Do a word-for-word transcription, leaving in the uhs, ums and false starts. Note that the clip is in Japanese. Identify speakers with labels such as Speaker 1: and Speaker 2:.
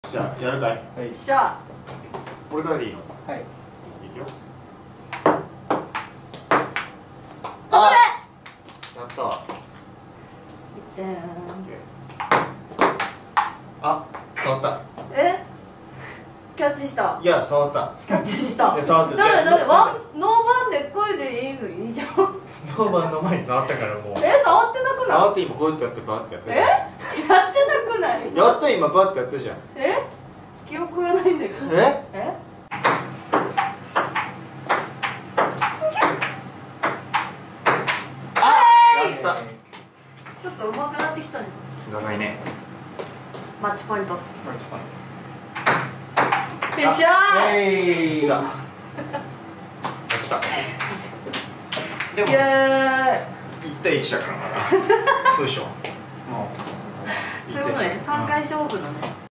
Speaker 1: じゃあやるかい。
Speaker 2: はい。
Speaker 3: しゃ
Speaker 1: 俺からでいいの。
Speaker 2: はい。
Speaker 1: いくよ。
Speaker 3: あ
Speaker 1: やったわ。
Speaker 3: えー、
Speaker 1: あ、触った。
Speaker 3: えキャッチした
Speaker 1: いや、触った。
Speaker 3: キャッチした
Speaker 1: いや触って
Speaker 3: だめだめ
Speaker 1: いや
Speaker 3: ワンノーバンでこれでいいのいいじゃん
Speaker 1: ノーバンの前に触ったからもう。
Speaker 3: え触ってなくない
Speaker 1: 触って今こうやってやってバーってやった
Speaker 3: え
Speaker 1: じゃん。
Speaker 3: やってなくない
Speaker 1: やった今バーってやったじゃん。
Speaker 3: え記憶がないんだけど
Speaker 1: え？
Speaker 3: え
Speaker 1: やった。
Speaker 3: ちょっと上手くなってきたね
Speaker 1: 長いね。
Speaker 3: マッチポイントよ
Speaker 2: マッチポイン
Speaker 3: っしゃー
Speaker 2: ト。
Speaker 1: いった。やった。でも
Speaker 3: イエーイ
Speaker 1: 一対一だからな。そうでしょ。
Speaker 2: もう。
Speaker 3: そういうことねさんかい勝負のね